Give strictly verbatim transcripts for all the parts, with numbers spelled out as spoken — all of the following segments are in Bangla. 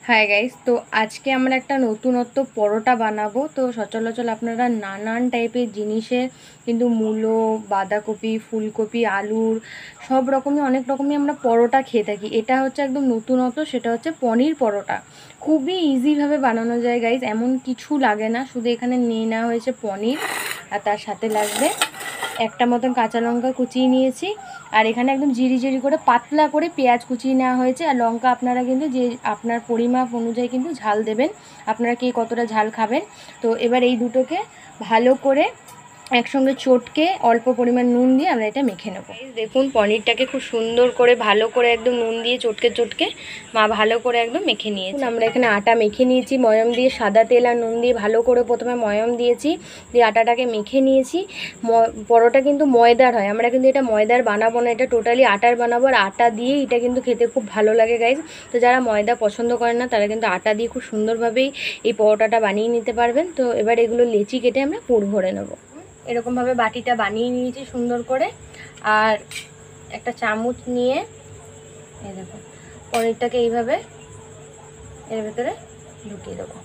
হাই গাইস, তো আজকে আমরা একটা নতুনত্ব পরোটা বানাবো। তো সচরাচর আপনারা নানান টাইপের জিনিসে কিন্তু মূলো, বাঁধাকপি, ফুলকপি, আলুর সব রকমই অনেক রকমই আমরা পরোটা খেয়ে থাকি। এটা হচ্ছে একদম নতুনত্ব, সেটা হচ্ছে পনির পরোটা। খুবই ইজিভাবে বানানো যায় গাইস, এমন কিছু লাগে না। শুধু এখানে নিয়ে নেওয়া হয়েছে পনির, আর তার সাথে লাগবে একটা মতন কাঁচা লঙ্কা কুচিয়ে নিয়েছি, আর এখানে একদম জিরি জিরি করে পাতলা করে পেঁয়াজ কুচিয়ে নেওয়া হয়েছে। আর লঙ্কা আপনারা কিন্তু যে আপনার পরিমাপ অনুযায়ী কিন্তু ঝাল দেবেন, আপনারা কে কতটা ঝাল খাবেন। তো এবার এই দুটোকে ভালো করে একসঙ্গে চটকে অল্প পরিমাণ নুন দিয়ে আমরা এটা মেখে নেব। দেখুন পনিরটাকে খুব সুন্দর করে ভালো করে একদম নুন দিয়ে চটকে চটকে মা ভালো করে একদম মেখে নিয়েছি। আমরা এখানে আটা মেখে নিয়েছি ময়ম দিয়ে, সাদা তেল আর নুন দিয়ে ভালো করে প্রথমে ময়ম দিয়েছি, দিয়ে আটাটাকে মেখে নিয়েছি। পরোটা কিন্তু ময়দার হয়, আমরা কিন্তু এটা ময়দার বানাবো না, এটা টোটালি আটার বানাবো। আর আটা দিয়ে এটা কিন্তু খেতে খুব ভালো লাগে গাইজ। তো যারা ময়দা পছন্দ করেন না তারা কিন্তু আটা দিয়ে খুব সুন্দরভাবেই এই পরোটাটা বানিয়ে নিতে পারবেন। তো এবার এগুলো লেচি কেটে আমরা পুর ভরে নেবো। এরকমভাবে বাটিটা বানিয়ে নিয়েছি সুন্দর করে, আর একটা চামচ নিয়ে এই দেখো পনিরটাকে এইভাবে এর ভেতরে ঢুকিয়ে দেবো,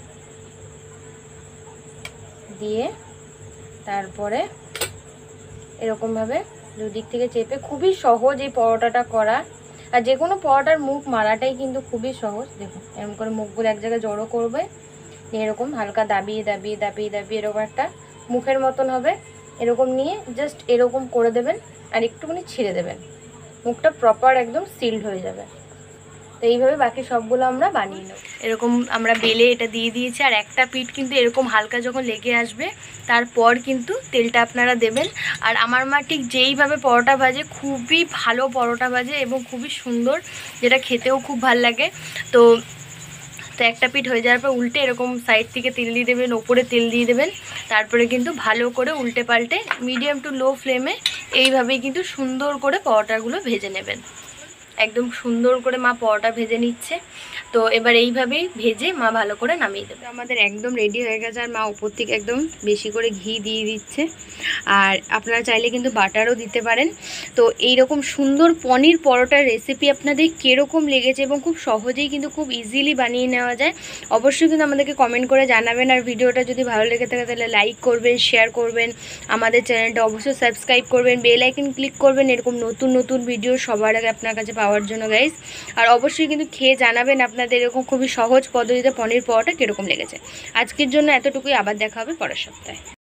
দিয়ে তারপরে এরকমভাবে দুদিক থেকে চেপে, খুবই সহজ এই পরোটাটা করা। আর যে কোনো পরোটার মুখ মারাটাই কিন্তু খুবই সহজ। দেখুন এরকম করে মুখগুলো এক জায়গায় জড়ো করবে, এরকম হালকা দাবিয়ে দাবিয়ে দাবিয়ে দাবিয়ে এরকম একটা মুখের মতন হবে, এরকম নিয়ে জাস্ট এরকম করে দেবেন আর একটুখানি ছিঁড়ে দেবেন, মুখটা প্রপার একদম সিল্ড হয়ে যাবে। তো এইভাবে বাকি সবগুলো আমরা বানিয়ে নেব। এরকম আমরা বেলে এটা দিয়ে দিয়েছি, আর একটা পিঠ কিন্তু এরকম হালকা যখন লেগে আসবে তারপর কিন্তু তেলটা আপনারা দেবেন। আর আমার মা ঠিক যেইভাবে পরোটা ভাজে, খুবই ভালো পরোটা ভাজে এবং খুবই সুন্দর, যেটা খেতেও খুব ভাল লাগে। তো তো একটা পিঠ হয়ে যাওয়ার পর উল্টে এরকম সাইড থেকে তেল দিয়ে দেবেন, ওপরে তেল দিয়ে দেবেন, তারপরে কিন্তু ভালো করে উল্টে পাল্টে মিডিয়াম টু লো ফ্লেমে এইভাবেই কিন্তু সুন্দর করে পরোটাগুলো ভেজে নেবেন। একদম সুন্দর করে মা পরোটা ভেজে নিচ্ছে। তো এবার এইভাবেই ভেজে মা ভালো করে নামিয়ে দেবে। আমাদের একদম রেডি হয়ে গেছে, আর মা উপর থেকে একদম বেশি করে ঘি দিয়ে দিচ্ছে, আর আপনারা চাইলে কিন্তু বাটারও দিতে পারেন। তো এইরকম সুন্দর পনির পরোটার রেসিপি আপনাদের কীরকম লেগেছে এবং খুব সহজেই কিন্তু খুব ইজিলি বানিয়ে নেওয়া যায়, অবশ্যই কিন্তু আমাদেরকে কমেন্ট করে জানাবেন। আর ভিডিওটা যদি ভালো লেগে থাকে তাহলে লাইক করবেন, শেয়ার করবেন, আমাদের চ্যানেলটা অবশ্যই সাবস্ক্রাইব করবেন, বেল আইকন ক্লিক করবেন এরকম নতুন নতুন ভিডিও সবার আগে আপনার কাছে পাওয়ার জন্য গাইস। আর অবশ্যই কিন্তু খেয়ে জানাবেন আপনাদের এরকম খুবই সহজ পদ্ধতিতে পনির পরোটা কীরকম লেগেছে। আজকের জন্য এতটুকুই, আবার দেখা হবে পরের সপ্তাহে।